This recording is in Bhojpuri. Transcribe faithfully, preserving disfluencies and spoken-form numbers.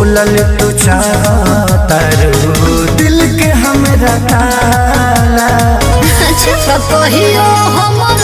खोलल तू चाहतारू दिल के हमरा ताला। अच्छा कहियो हम